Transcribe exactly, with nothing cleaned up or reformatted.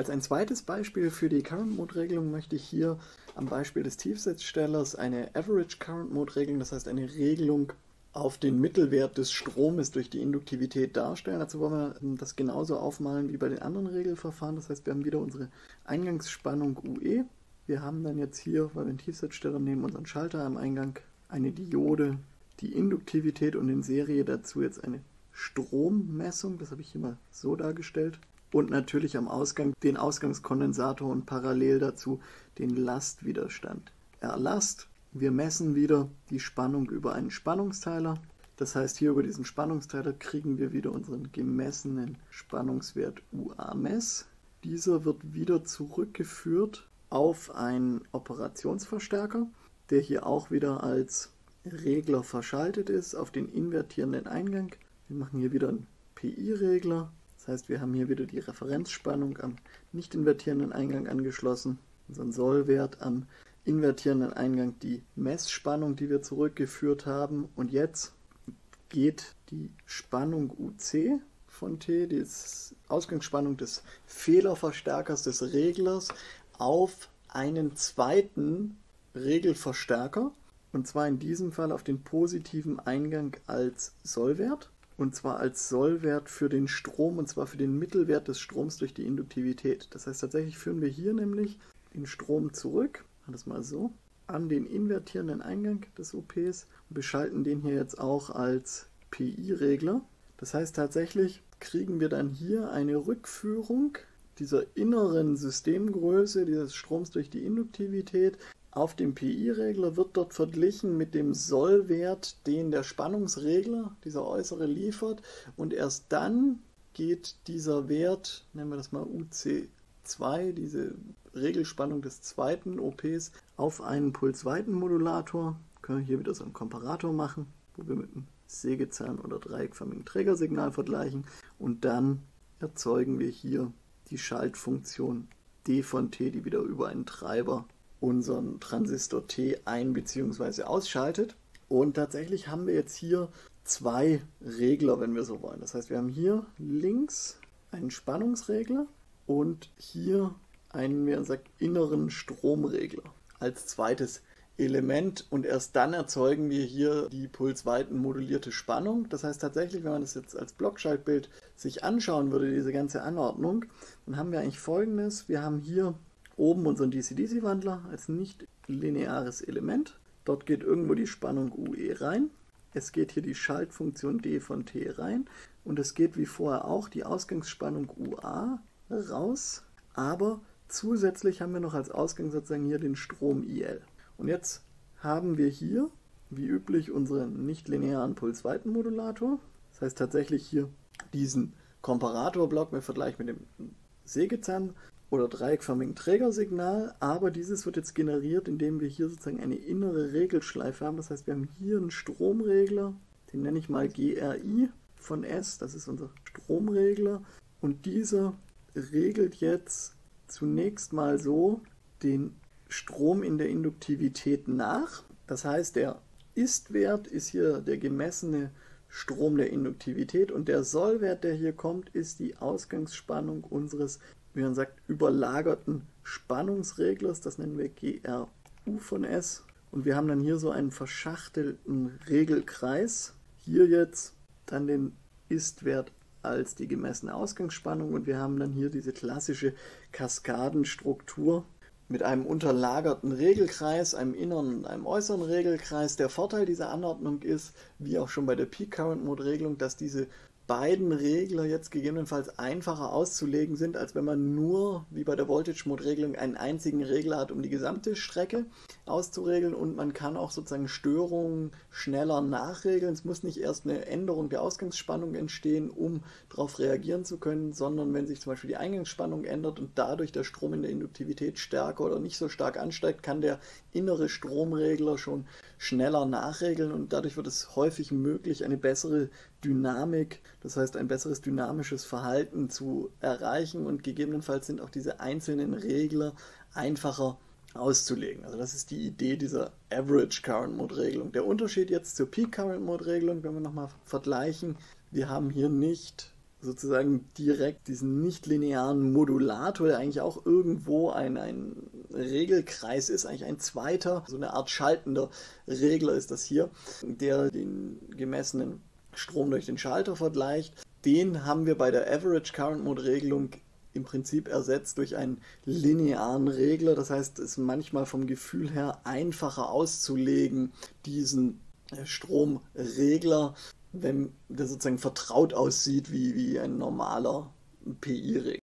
Als ein zweites Beispiel für die Current Mode Regelung möchte ich hier am Beispiel des Tiefsetzstellers eine Average Current Mode Regelung, das heißt eine Regelung auf den Mittelwert des Stromes durch die Induktivität darstellen. Dazu wollen wir das genauso aufmalen wie bei den anderen Regelverfahren. Das heißt, wir haben wieder unsere Eingangsspannung U E. Wir haben dann jetzt hier, weil wir einen Tiefsetzsteller nehmen, unseren Schalter am Eingang, eine Diode, die Induktivität und in Serie dazu jetzt eine Strommessung. Das habe ich hier mal so dargestellt. Und natürlich am Ausgang den Ausgangskondensator und parallel dazu den Lastwiderstand. Erlast. Wir messen wieder die Spannung über einen Spannungsteiler. Das heißt, hier über diesen Spannungsteiler kriegen wir wieder unseren gemessenen Spannungswert U A Mess. Dieser wird wieder zurückgeführt auf einen Operationsverstärker, der hier auch wieder als Regler verschaltet ist auf den invertierenden Eingang. Wir machen hier wieder einen P I-Regler. Das heißt, wir haben hier wieder die Referenzspannung am nicht invertierenden Eingang angeschlossen, unseren Sollwert am invertierenden Eingang, die Messspannung, die wir zurückgeführt haben. Und jetzt geht die Spannung U C von T, die Ausgangsspannung des Fehlerverstärkers des Reglers, auf einen zweiten Regelverstärker. Und zwar in diesem Fall auf den positiven Eingang als Sollwert. Und zwar als Sollwert für den Strom, und zwar für den Mittelwert des Stroms durch die Induktivität. Das heißt, tatsächlich führen wir hier nämlich den Strom zurück, das mal so, an den invertierenden Eingang des O Ps und beschalten den hier jetzt auch als P I-Regler. Das heißt, tatsächlich kriegen wir dann hier eine Rückführung dieser inneren Systemgröße dieses Stroms durch die Induktivität auf dem P I-Regler, wird dort verglichen mit dem Sollwert, den der Spannungsregler, dieser äußere, liefert, und erst dann geht dieser Wert, nennen wir das mal U C zwei, diese Regelspannung des zweiten O Ps, auf einen Pulsweitenmodulator. Können wir hier wieder so einen Komparator machen, wo wir mit einem Sägezahn- oder dreieckförmigen Trägersignal vergleichen, und dann erzeugen wir hier die Schaltfunktion D von T, die wieder über einen Treiber unseren Transistor T ein- bzw. ausschaltet. Und tatsächlich haben wir jetzt hier zwei Regler, wenn wir so wollen. Das heißt, wir haben hier links einen Spannungsregler und hier einen, wie man sagt, inneren Stromregler als zweites Element, und erst dann erzeugen wir hier die pulsweitenmodulierte Spannung. Das heißt tatsächlich, wenn man das jetzt als Blockschaltbild sich anschauen würde, diese ganze Anordnung, dann haben wir eigentlich Folgendes. Wir haben hier oben unseren D C D C-Wandler als nicht lineares Element. Dort geht irgendwo die Spannung U E rein. Es geht hier die Schaltfunktion D von T rein. Und es geht wie vorher auch die Ausgangsspannung U A raus. Aber zusätzlich haben wir noch als Ausgang sozusagen hier den Strom I L. Und jetzt haben wir hier, wie üblich, unseren nicht-linearen Pulsweitenmodulator. Das heißt tatsächlich hier diesen Komparatorblock im Vergleich mit dem Sägezahn- oder dreieckförmigen Trägersignal, aber dieses wird jetzt generiert, indem wir hier sozusagen eine innere Regelschleife haben. Das heißt, wir haben hier einen Stromregler, den nenne ich mal G R I von S, das ist unser Stromregler, und dieser regelt jetzt zunächst mal so den Strom in der Induktivität nach. Das heißt, der Ist-Wert ist hier der gemessene Strom der Induktivität, und der Sollwert, der hier kommt, ist die Ausgangsspannung unseres, wie man sagt, überlagerten Spannungsreglers. Das nennen wir G R U von S. Und wir haben dann hier so einen verschachtelten Regelkreis. Hier jetzt dann den Ist-Wert als die gemessene Ausgangsspannung, und wir haben dann hier diese klassische Kaskadenstruktur mit einem unterlagerten Regelkreis, einem inneren und einem äußeren Regelkreis. Der Vorteil dieser Anordnung ist, wie auch schon bei der Peak Current Mode Regelung, dass diese beiden Regler jetzt gegebenenfalls einfacher auszulegen sind, als wenn man nur, wie bei der Voltage Mode Regelung, einen einzigen Regler hat, um die gesamte Strecke auszuregeln, und man kann auch sozusagen Störungen schneller nachregeln. Es muss nicht erst eine Änderung der Ausgangsspannung entstehen, um darauf reagieren zu können, sondern wenn sich zum Beispiel die Eingangsspannung ändert und dadurch der Strom in der Induktivität stärker oder nicht so stark ansteigt, kann der innere Stromregler schon schneller nachregeln, und dadurch wird es häufig möglich, eine bessere Dynamik, das heißt ein besseres dynamisches Verhalten zu erreichen, und gegebenenfalls sind auch diese einzelnen Regler einfacher auszulegen. Also das ist die Idee dieser Average Current Mode Regelung. Der Unterschied jetzt zur Peak Current Mode Regelung, wenn wir nochmal vergleichen, wir haben hier nicht sozusagen direkt diesen nicht-linearen Modulator, der eigentlich auch irgendwo ein, ein Regelkreis ist, eigentlich ein zweiter, so eine Art schaltender Regler ist das hier, der den gemessenen Strom durch den Schalter vergleicht. Den haben wir bei der Average Current Mode Regelung im Prinzip ersetzt durch einen linearen Regler. Das heißt, es ist manchmal vom Gefühl her einfacher auszulegen, diesen Stromregler, wenn der sozusagen vertraut aussieht wie, wie ein normaler P I-Regler.